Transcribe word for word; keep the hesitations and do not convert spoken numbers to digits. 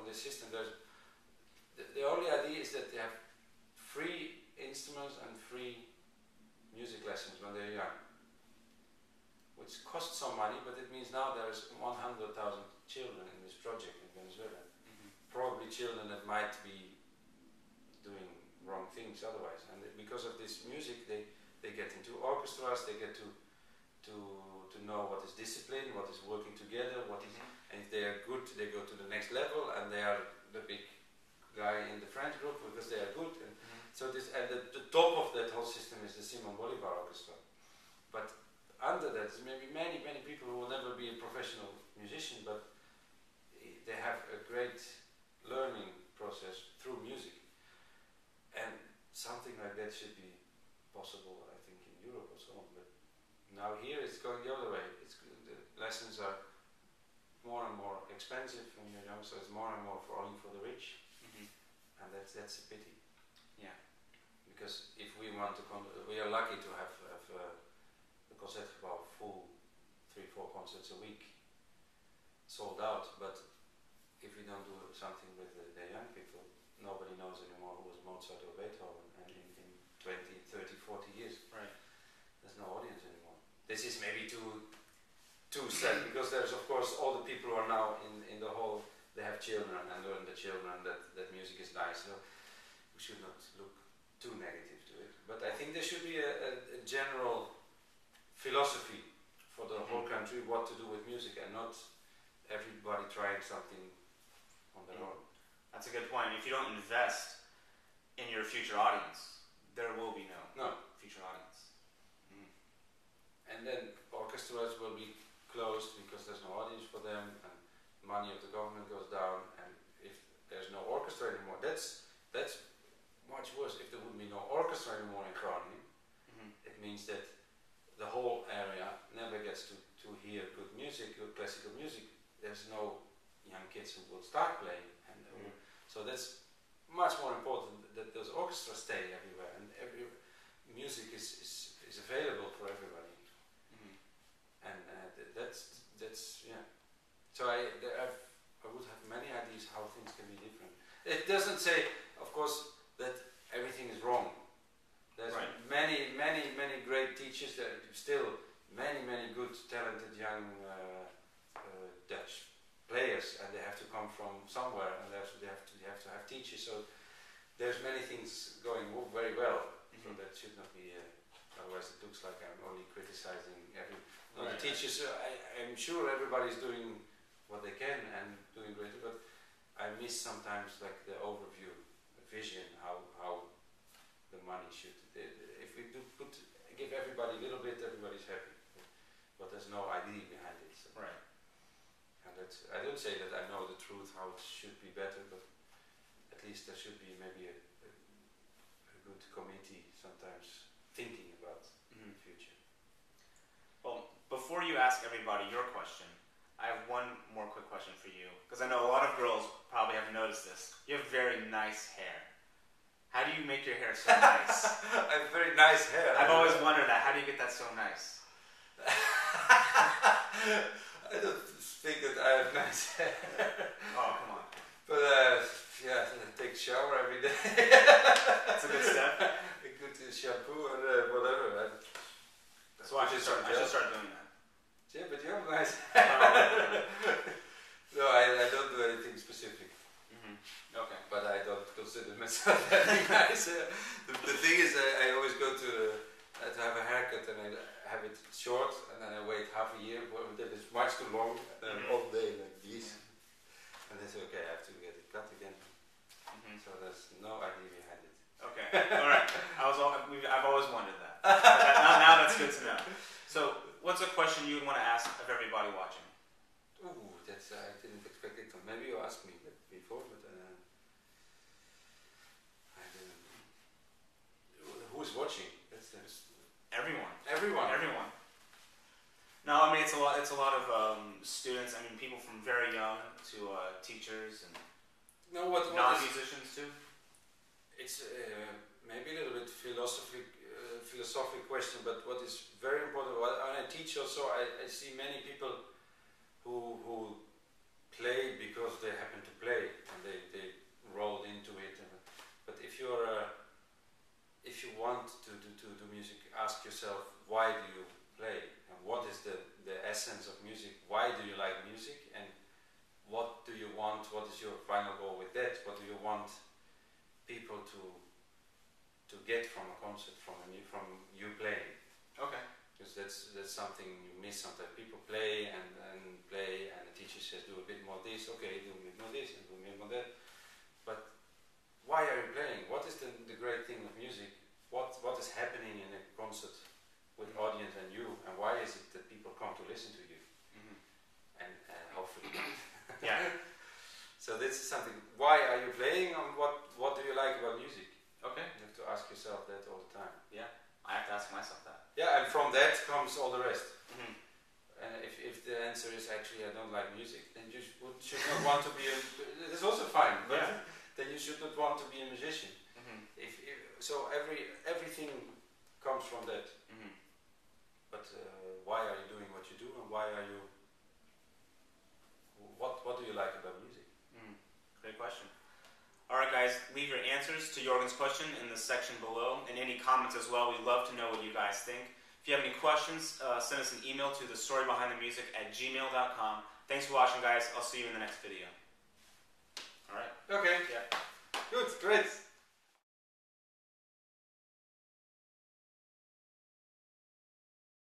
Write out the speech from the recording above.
this system. There's the, the only idea is that they have free instruments and free music lessons when they're young, which costs some money, but it means now there's one hundred thousand children in this project in Venezuela. Mm-hmm. Probably children that might be doing wrong things otherwise, and because of this music they, they get into orchestras, they get to to to know what is discipline, what is working together, what is, mm-hmm. and if they are good they go to the next level and they are the big guy in the French group because they are good. And mm-hmm. so this, and the, the top of that whole system is the Simon Bolivar Orchestra. But under that is maybe many, many people who will never be a professional musician, but they have a great learning process through music. And something like that should be possible, I think, in Europe or so on. But now here it's going the other way. It's, the lessons are more and more expensive when you're young, so it's more and more for only for the rich. Mm-hmm. And that's, that's a pity. Yeah. Because if we want to, con we are lucky to have, have uh, the Concertgebouw full, three, four concerts a week, sold out. But if we don't do something with the, the young people, nobody knows anymore who was Mozart or Beethoven. And in, in twenty, thirty, forty years, right, there's no audience anymore. This is maybe too too sad because there's of course all the people who are now in in the whole. They have children and learn the children that, that music is nice, so we should not look too negative to it. But I think there should be a, a, a general philosophy for the whole country what to do with music and not everybody trying something on their own. That's a good point. If you don't invest in your future audience, there will be no, no. future audience. Mm. And then orchestras will be closed because there's no audience for them. And money of the government goes down, and if there's no orchestra anymore, that's that's much worse. If there would be no orchestra anymore in Groningen, mm-hmm. it means that the whole area never gets to, to hear good music, good classical music. There's no young kids who will start playing, and mm-hmm. so that's much more important that those orchestras stay everywhere, and every music is, is, is available for everybody. Mm-hmm. And uh, th that's that's yeah. So I, I've, I would have many ideas how things can be different. It doesn't say, of course, that everything is wrong. There's right. many, many, many great teachers. There are still many, many good, talented young uh, uh, Dutch players, and they have to come from somewhere, and they have to, they have to, they have, to have teachers. So there's many things going very well. Mm-hmm. So that should not be. Uh, otherwise, it looks like I'm only criticizing every. No, right. The teachers. Uh, I, I'm sure everybody's doing what they can and doing great, but I miss sometimes like the overview, the vision, how how the money should. If we do put give everybody a little bit, everybody's happy, but there's no idea behind it. So. Right. And that's, I don't say that I know the truth how it should be better, but at least there should be maybe a, a, a good committee sometimes thinking about mm-hmm. the future. Well, before you ask everybody your question, I have one more quick question for you, because I know a lot of girls probably have noticed this. You have very nice hair. How do you make your hair so nice? I have very nice hair. I've always wondered that. How do you get that so nice? I don't think that I have nice hair. Oh, come on. But uh, yeah, I take a shower every day. That's a good step. A good shampoo and uh, whatever. I, so I should, start, I should start doing that. Yeah, but you have nice hair. No, I, I don't do anything specific. Mm-hmm. Okay. But I don't consider myself having nice hair. The, the thing is, I, I always go to, uh, to have a haircut and I have it short, and then I wait half a year for it. It's much too long, and then mm-hmm. all day like this. Yeah. And then say, okay, I have to get it cut again. Mm-hmm. So there's no idea behind it. Okay. All right. I was all, I've always wondered that. that now, now that's good to know. So, what's a question you would want to ask of everybody watching? Ooh, that's uh, I didn't expect it. Maybe you asked me before, but uh, I didn't. Who's watching? That's, that's everyone. Everyone. Everyone. No, I mean it's a lot. It's a lot of um, students. I mean, people from very young to uh, teachers and no, what, what non-musicians too. It's uh, maybe a little bit philosophic. philosophic question, but what is very important, when I teach also, I, I see many people who, who play because they happen to play, and why do you like music, and what do you want, what is your final goal with that, what do you want people to to get from a concert, from a new, from you playing. Okay. Because that's that's something you miss sometimes. People play and, and play, and the teacher says do a bit more this, okay, do a bit more this and do a bit more that. But why are you playing? What is the, the great thing of music? What what is happening in a concert with mm-hmm. audience and you, and why is it that people come to listen to you? Mm-hmm. And uh, hopefully, yeah. So this is something. Why are you playing? And what what do you like about music? Okay. You have to ask yourself that all the time. Yeah, I have to ask myself that. Yeah, and from that comes all the rest. Mm-hmm. And if, if the answer is actually I don't like music, then you sh- would, should not want to be a... It's also fine, but yeah. then you should not want to be a musician. Mm-hmm. If, if So every everything comes from that. Mm-hmm. But uh, why are you doing what you do, and why are you... What, what do you like about music? Mm. Great question. Alright guys, leave your answers to Jörgen's question in the section below, and any comments as well. We'd love to know what you guys think. If you have any questions, uh, send us an email to the story behind the music at gmail dot com. Thanks for watching guys, I'll see you in the next video. Alright? Okay. Yeah. Good, great.